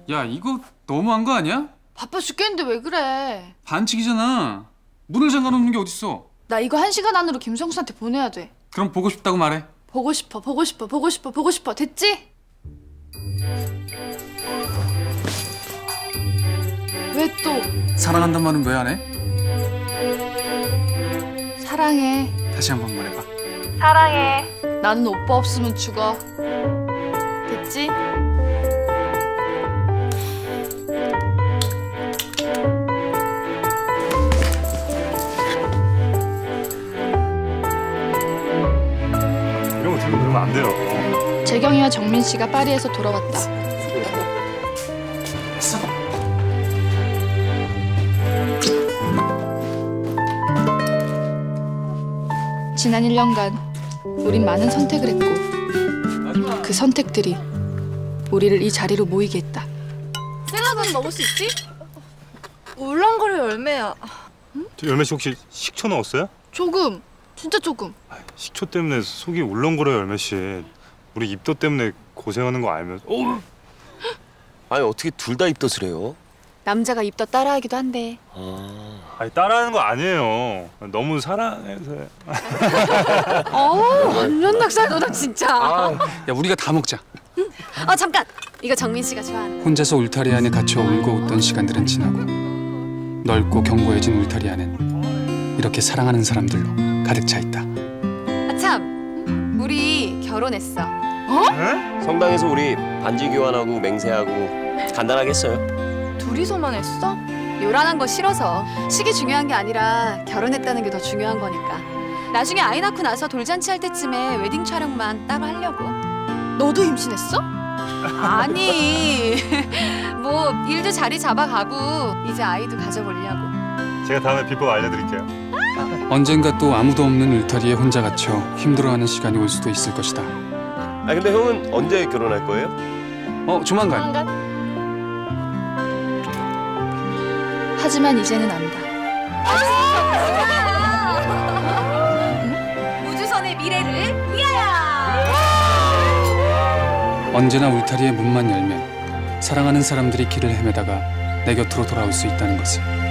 야, 이거 너무한 거 아니야? 바빠 죽겠는데 왜 그래? 반칙이잖아. 문을 잠가놓는 게 어딨어. 나 이거 1시간 안으로 김성수한테 보내야 돼. 그럼 보고 싶다고 말해. 보고 싶어, 보고 싶어, 보고 싶어, 보고 싶어. 됐지? 왜 또? 사랑한단 말은 왜 안 해? 사랑해. 다시 한 번 말해봐. 사랑해. 나는 오빠 없으면 죽어. 됐지? 이런 거 들고 그러면 안 돼요. 재경이와 정민 씨가 파리에서 돌아왔다. 했어. 지난 1년간 우린 많은 선택을 했고 그 선택들이 우리를 이 자리로 모이게 했다. 샐러드는 먹을 수 있지? 울렁거릴 열매야. 저 열매 씨 혹시 식초 넣었어요? 조금, 진짜 조금. 식초 때문에 속이 울렁거려요, 열매 씨. 우리 입덧 때문에 고생하는 거 알면서. 아니 어떻게 둘 다 입덧을 해요? 남자가 입덧 따라하기도 한데. 아니 따라하는 거 아니에요. 너무 사랑해서요. 완전 낙살도다 진짜. 야, 우리가 다 먹자. 잠깐. 이거 정민 씨가 좋아하는 거. 혼자서 울타리 안에 갇혀 울고 웃던 시간들은 지나고 넓고 견고해진 울타리 안엔 이렇게 사랑하는 사람들로 가득 차 있다. 참. 우리 결혼했어. 성당에서 우리 반지 교환하고 맹세하고 간단하게 했어요. 둘이서만 했어? 요란한 거 싫어서. 식이 중요한 게 아니라 결혼했다는 게 더 중요한 거니까. 나중에 아이 낳고 나서 돌잔치 할 때쯤에 웨딩 촬영만 따로 하려고. 너도 임신했어? 아니. 뭐 일도 자리 잡아가고 이제 아이도 가져보려고. 제가 다음에 비법 알려드릴게요. 언젠가 또 아무도 없는 울타리에 혼자 갇혀 힘들어하는 시간이 올 수도 있을 것이다. 아 근데 형은 언제 결혼할 거예요? 조만간. 하지만 이제는 안다. 우주선의 미래를 위하여! 언제나 울타리의 문만 열면 사랑하는 사람들이 길을 헤매다가 내 곁으로 돌아올 수 있다는 것을.